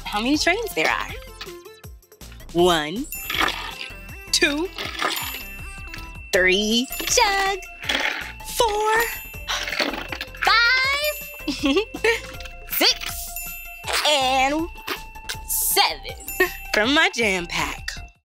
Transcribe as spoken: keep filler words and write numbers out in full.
how many trains there are. One, two, three, chug, four, five, six, and seven from my jam pack.